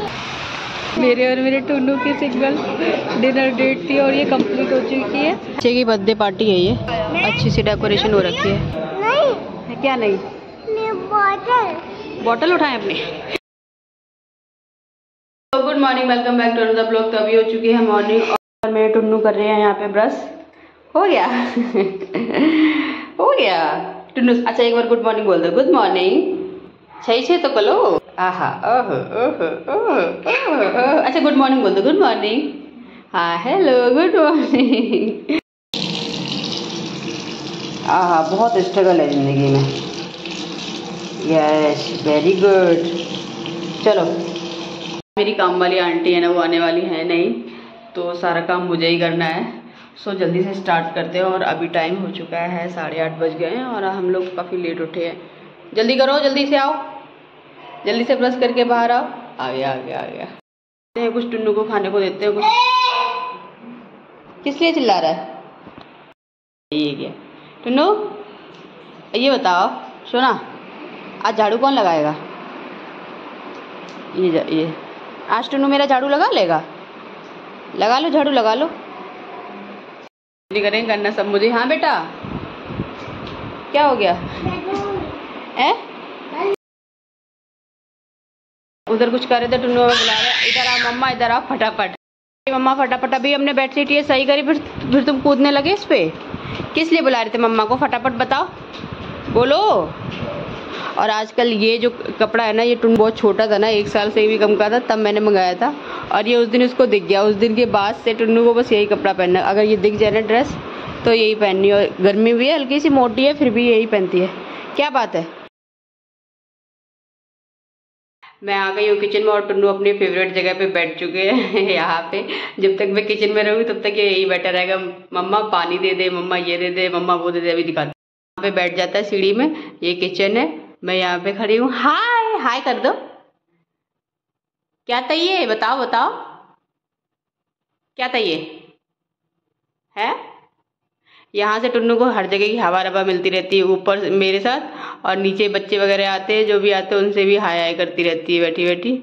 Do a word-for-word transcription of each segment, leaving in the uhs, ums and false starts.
मेरे और मेरे टुन्नू की सिंगल डिनर डेट थी और ये कंप्लीट हो चुकी है। बच्चे की बर्थडे पार्टी है ये, अच्छी सी डेकोरेशन हो रखी है। नहीं क्या नहीं, बॉटल बॉटल उठाएं अपने। तो good morning, welcome back to another blog. तो अभी हो चुकी है मॉर्निंग और मेरे टुन्नू कर रहे हैं यहाँ पे ब्रश। हो गया हो गया टुन्नू। अच्छा एक बार गुड मॉर्निंग बोल दो, गुड मॉर्निंग। छही छे तो कलो। आहा ओहो ओहो ओहो। अच्छा गुड मॉर्निंग बोल दो, गुड मॉर्निंग। हाँ हेलो गुड मॉर्निंग। आहा बहुत स्ट्रगल है जिंदगी में। Yes very good. चलो मेरी काम वाली आंटी है ना, वो आने वाली है नहीं, तो सारा काम मुझे ही करना है। सो जल्दी से स्टार्ट करते हैं। और अभी टाइम हो चुका है साढ़े आठ बज गए हैं और हम लोग काफ़ी लेट उठे हैं। जल्दी करो, जल्दी से आओ, जल्दी से ब्रश करके बाहर आओ। आ गया आ गया आ गया। कुछ टुन्नू को खाने को देते हैं। कुछ किस लिए चिल्ला रहा है ये क्या? टुन्नू ये बताओ, सुना आज झाड़ू कौन लगाएगा? ये ये आज टुन्नू मेरा झाड़ू लगा लेगा? लगा लो झाड़ू, लगा लो। करें करना सब मुझे। हाँ बेटा क्या हो गया? ए? उधर कुछ कर रहे थे, टुन्नू बुला रहे, इधर आ मम्मा, इधर आ फटाफट। मम्मा फटाफट, अभी हमने बेड शीट ये सही करी, फिर फिर तुम कूदने लगे इस पे। किस लिए बुला रहे थे मम्मा को? फटाफट बताओ, बोलो। और आजकल ये जो कपड़ा है ना, ये टुन्नू बहुत छोटा था ना, एक साल से भी कम का था, तब मैंने मंगाया था और ये उस दिन उसको दिख गया। उस दिन के बाद से टुन्नू को बस यही कपड़ा पहनना। अगर ये दिख जाए ना ड्रेस तो यही पहननी। और गर्मी भी है, हल्की सी मोटी है, फिर भी यही पहनती है। क्या बात है? मैं आ गई हूँ किचन में और टुन्नू अपनी फेवरेट जगह पे बैठ चुके हैं यहाँ पे। जब तक मैं किचन में रहूँगी तब तक ये यही बैठा रहेगा। मम्मा पानी दे दे, मम्मा ये दे दे, मम्मा वो दे दे। अभी दिखाते यहाँ पे बैठ जाता है सीढ़ी में। ये किचन है, मैं यहाँ पे खड़ी हूँ। हाय हाय कर दो। क्या चाहिए बताओ बताओ, क्या चाहिए है? यहाँ से टुन्नू को हर जगह की हवा रवा मिलती रहती है, ऊपर मेरे साथ और नीचे बच्चे वगैरह आते हैं, जो भी आते हैं उनसे भी हाय हाय करती रहती है बैठी बैठी।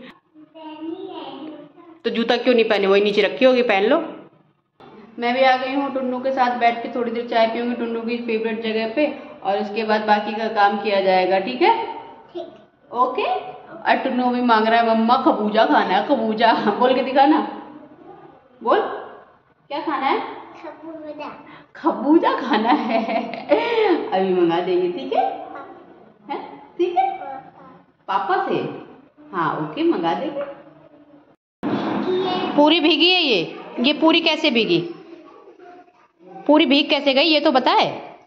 तो जूता क्यों नहीं पहने? वही नीचे रखी होगी, पहन लो। मैं भी आ गई हूँ टुन्नू के साथ, बैठ के थोड़ी देर चाय पीऊंगी टुन्नू की फेवरेट जगह पे और उसके बाद बाकी का काम किया जाएगा। ठीक है? ओके। और टुन्नू भी मांग रहा है मम्मा खबूजा खाना है, खबूजा। बोल के दिखाना, बोल क्या खाना है? खबूजा। खबूजा खाना है। अभी मंगा देंगे, ठीक है? हैं? ठीक है पापा से। हाँ ओके मंगा देंगे। पूरी भीगी है ये ये पूरी कैसे भीगी? पूरी भीग कैसे गई ये तो बताए।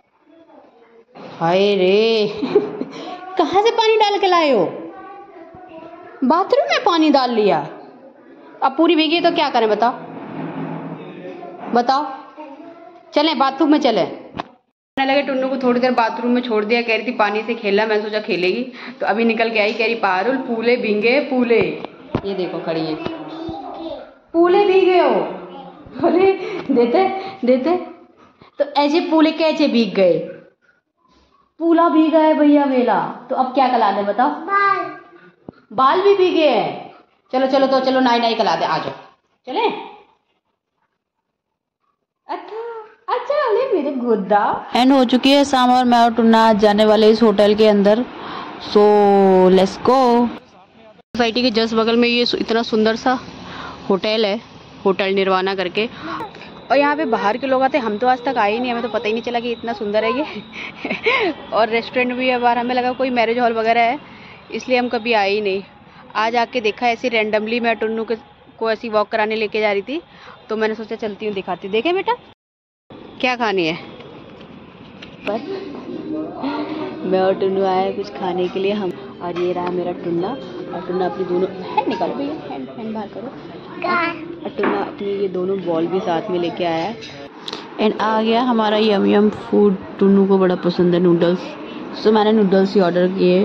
हाय रे कहाँ से पानी डाल के लाए हो? बाथरूम में पानी डाल लिया। अब पूरी भीगी है तो क्या करें बताओ बताओ। चलें बाथरूम में चलें। लगे टुन्नू को थोड़ी देर बाथरूम में छोड़ दिया, कह रही थी पानी से खेलना, मैंने सोचा खेलेगी तो अभी निकल के आई, कह रही पारुल पूले भीगे पूले। ये देखो खड़ी है, पूले भीगे हो। बोले देते देते तो ऐसे पूले कैसे भीग गए? पूला भीगा है भैया मेला, तो अब क्या कला दे बताओ? बाल बाल भी भीगे हैं। चलो चलो तो चलो नाई नाई कला दे, आ जाओ चले। अच्छा अच्छा अरे मेरे गुद्दा। एंड हो चुकी है शाम और मैं और टुन्ना आज जाने वाले इस होटल के अंदर। So let's go. सोसाइटी के जस्ट बगल में ये इतना सुंदर सा होटल है, होटल निर्वाणा करके। और यहाँ पे बाहर के लोग आते हैं, हम तो आज तक आए ही नहीं, हमें तो पता ही नहीं चला कि इतना सुंदर है ये। और रेस्टोरेंट भी है बाहर, हमें लगा कोई मैरिज हॉल वगैरह है, इसलिए हम कभी आए ही नहीं। आज आके देखा ऐसे रैंडमली, मैं टुन्नू के को ऐसी वॉक कराने लेके जा रही थी तो मैंने सोचा चलती हूँ दिखाती। देखे बेटा क्या खानी है? पर मैं और टुन्नू आए कुछ खाने के लिए। हम और ये रहा मेरा टुन्ना। और टुन्ना अपनी दोनों हैंड निकालो भैया, हैंड हैंड बाहर करो। और टुन्ना अपनी ये दोनों बॉल भी साथ में लेके आया है। एंड आ गया हमारा यम यम फूड। टुन्नू को बड़ा पसंद है नूडल्स, सो मैंने नूडल्स ही ऑर्डर किए।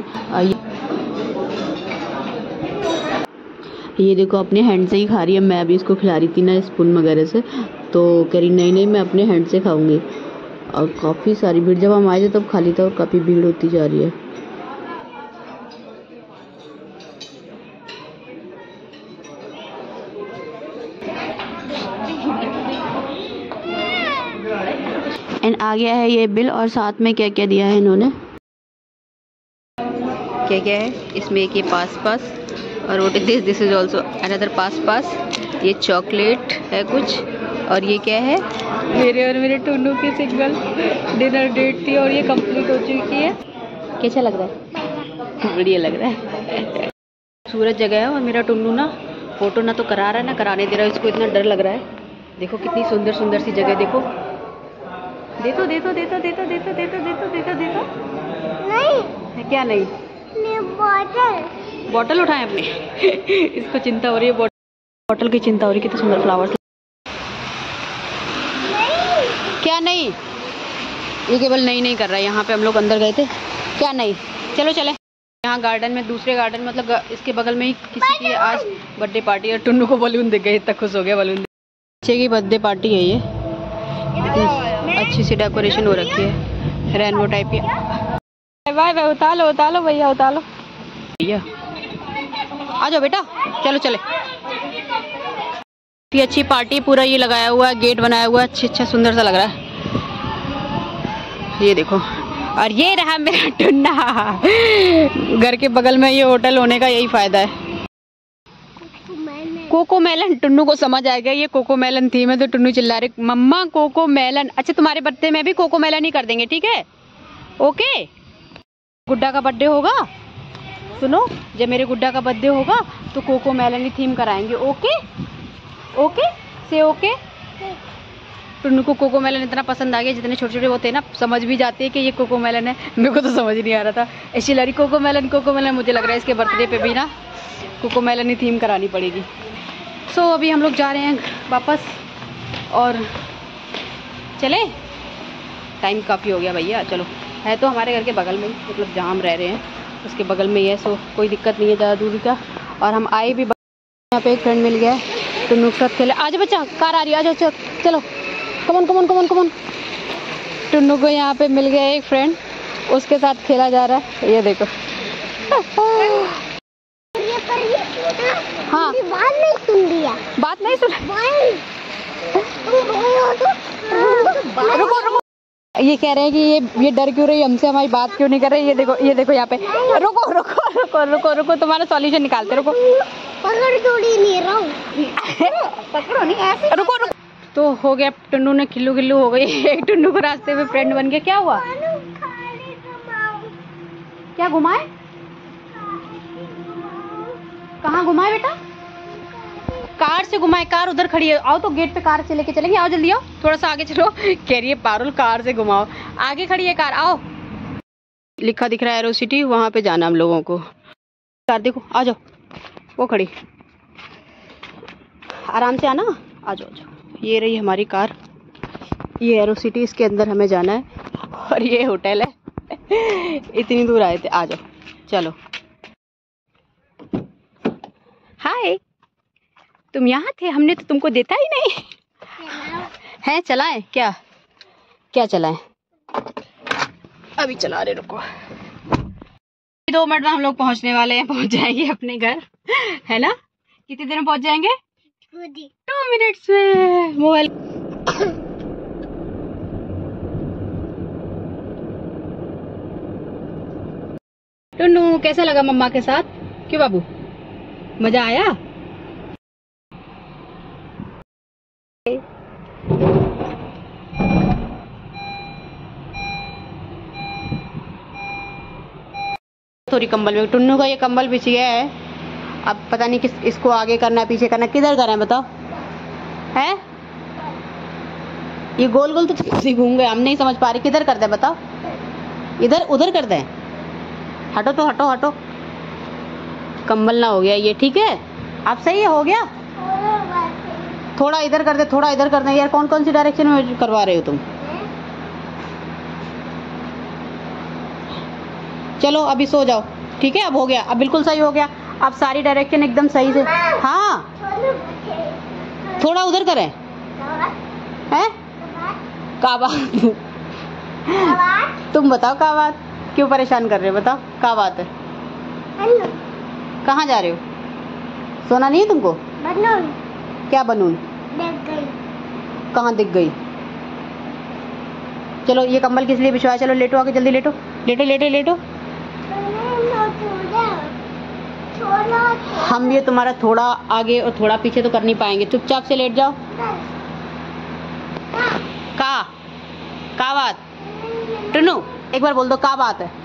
ये देखो अपने हैंड से ही खा रही है। मैं अभी इसको खिला रही थी ना स्पून वगैरह से, तो कह रही नहीं नहीं मैं अपने हैंड से खाऊंगी। और काफ़ी सारी भीड़, जब हम आए थे तब खाली था और काफ़ी भीड़ होती जा रही है। आ गया है ये बिल और साथ में क्या क्या दिया है इन्होंने, क्या क्या है इसमें। एक ये पास पास और what is this, this is also another पास पास। ये चॉकलेट है कुछ और ये क्या है, मेरे और मेरे टुन्नू की सिंगल डिनर डेट थी और ये कंप्लीट हो चुकी है। कैसा लग रहा है? बढ़िया लग रहा है। खूबसूरत जगह है और मेरा टुन्नू ना फोटो ना तो करा रहा है ना कराने दे रहा है, इसको इतना डर लग रहा है। देखो कितनी सुंदर सुंदर सी जगह, देखो देखो देखो देखो देखो देखो देखो देखो देखो देखो। नहीं क्या नहीं, बॉटल बॉटल उठाए अपने। इसको चिंता हो रही है, बॉटल की चिंता हो रही है। कितने सुंदर फ्लावर्स। क्या नहीं, ये केवल नहीं नहीं कर रहा है। यहाँ पे हम लोग अंदर गए थे, क्या नहीं, चलो चले। यहाँ गार्डन में, दूसरे गार्डन मतलब इसके बगल में ही किसी की आज बर्थडे पार्टी है। टुन्नू को बलून दिख गए, इतना खुश हो गया बलून। बच्चे की बर्थडे पार्टी है ये, अच्छी सी डेकोरेशन हो रखी है रेनबो टाइप की। बाय बाय, उतारो उतारो भैया उतारो भैया, आ जाओ बेटा चलो चले। इतनी अच्छी पार्टी, पूरा ये लगाया हुआ है, गेट बनाया हुआ है, अच्छा अच्छा सुंदर सा लग रहा है। ये देखो, और ये रहा मेरा टुन्ना। घर के बगल में ये होटल होने का यही फायदा है। कोको मेलन, टुन्नू को समझ आ गया ये कोको मेलन थी। मैं तो टुन्नू चिल्ला रही मम्मा कोको मेलन। अच्छा तुम्हारे बर्थडे में भी कोको मेलन ही कर देंगे, ठीक है ओके। गुड्डा का बर्थडे होगा, सुनो जब मेरे गुड्डा का बर्थडे होगा तो कोको मेलन ही थीम कराएंगे, ओके ओके से ओके। टुन्नू को कोको मेलन इतना पसंद आ गया, जितने छोटे छोटे होते हैं ना समझ भी जाते हैं कि ये कोको मेलन है। मेरे को तो समझ नहीं आ रहा था, ऐसी लड़ी कोको मेलन कोको मेलन। मुझे लग रहा है इसके बर्थडे पे भी ना कोको मेलन ही थीम करानी पड़ेगी। सो so, अभी हम लोग जा रहे हैं वापस और चले, टाइम काफ़ी हो गया भैया। चलो, है तो हमारे घर के बगल में ही, मतलब जहाँ हम रह रहे हैं उसके बगल में ही है, सो कोई दिक्कत नहीं है ज़्यादा दूरी का। और हम आए भी, यहाँ पे एक फ्रेंड मिल गया है टुन्नू के साथ खेले। आज बच्चा कार आ रही है, आ जाओ चलो, कमन कमन कमन कमन। टुन्नू को यहाँ पे मिल गया एक फ्रेंड, उसके साथ खेला जा रहा है। ये देखो हाँ, बात नहीं सुन दिया, बात नहीं सुन। रुको रुको, ये कह रहे हैं कि ये ये डर क्यों रही हमसे, हमारी बात क्यों नहीं कर रही। ये देखो ये देखो यहाँ पे, रुको रुको रुको रुको रुको, तुम्हारा सॉल्यूशन निकालते, रुको। पकड़ थोड़ी नहीं रहा हूँ, पकड़ो नहीं ऐसे, रुको रुको। तो हो गया, टुन्नू ने खिल्लू खिल्लू हो गई। एक टुन्नू को रास्ते में फ्रेंड बन गया। क्या हुआ, क्या घुमाए, कहाँ घुमाए बेटा? कार से घुमाए, कार उधर खड़ी है, आओ तो गेट पे कार से लेके चलेंगे। आओ जल्दी आओ, थोड़ा सा आगे चलो। कह रही है पारुल कार से घुमाओ, आगे खड़ी है कार, आओ। लिखा दिख रहा है एरो सिटी, वहां पे जाना हम लोगों को। कार देखो, आ जाओ, वो खड़ी, आराम से आना, आ जाओ जाओ। ये रही हमारी कार, ये एरो सिटी, इसके अंदर हमें जाना है और ये होटल है। इतनी दूर आए थे, आ जाओ चलो। हाय, तुम यहाँ थे, हमने तो तुमको देता ही नहीं है। चलाएं क्या, क्या चलाएं? अभी चला रहे, रुको। दो मिनट में हम लोग पहुंचने वाले हैं, पहुंच जाएंगे अपने घर, है ना? कितनी देर में पहुंच जाएंगे? टू मिनट्स में। मोबाइल टुन्नू कैसा लगा मम्मा के साथ? क्यों बाबू, मजा आया? थोड़ी कंबल में, टुन्नू का ये कंबल बिछ गया है। अब पता नहीं किस, इसको आगे करना है पीछे करना है, किधर करना है बताओ? है ये गोल गोल तो घूम गए, हम नहीं समझ पा रहे किधर कर दे बताओ? इधर उधर कर दे? हटो तो हटो हटो, कंबल ना हो गया ये, ठीक है अब सही है, हो गया। थोड़ा इधर कर दे, थोड़ा इधर कर दे यार, कौन कौन सी डायरेक्शन में करवा रहे हो तुम? चलो अभी सो जाओ, ठीक है अब हो गया, अब बिल्कुल सही हो गया, अब सारी डायरेक्शन एकदम सही से। हाँ थोड़ा उधर करें, हैं का बात? तुम बताओ का बात, क्यों परेशान कर रहे हो बताओ, का बात है? कहाँ जा रहे हो? सोना नहीं है तुमको? बनून। क्या बनून? दिख गई। कहाँ दिख गई? चलो ये कंबल किस लिए बिछवाया, चलो लेटो आके, जल्दी लेटो लेटो लेटो लेटो। हम ये तुम्हारा थोड़ा आगे और थोड़ा पीछे तो कर नहीं पाएंगे, चुपचाप से लेट जाओ। का का बात टुनू, एक बार बोल दो का बात है।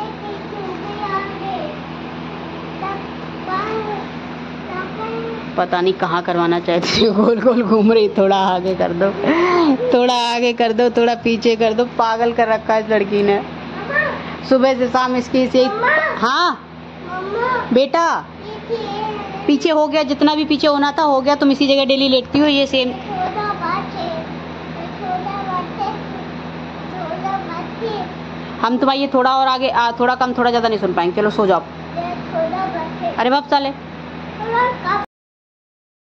पता नहीं कहाँ करवाना चाहती हो, गोल गोल घूम रही। थोड़ा आगे कर दो, थोड़ा आगे कर दो, थोड़ा पीछे कर दो। पागल कर रखा है इस लड़की ने, सुबह से शाम इसकी से। हाँ बेटा, पीछे हो गया, जितना भी पीछे होना था हो गया। तुम इसी जगह डेली लेटती हो, ये सेम। हम तुम्हारा ये थोड़ा और आगे आ, थोड़ा कम थोड़ा ज्यादा नहीं सुन पाएंगे। चलो सो जाओ। अरे बाप साले,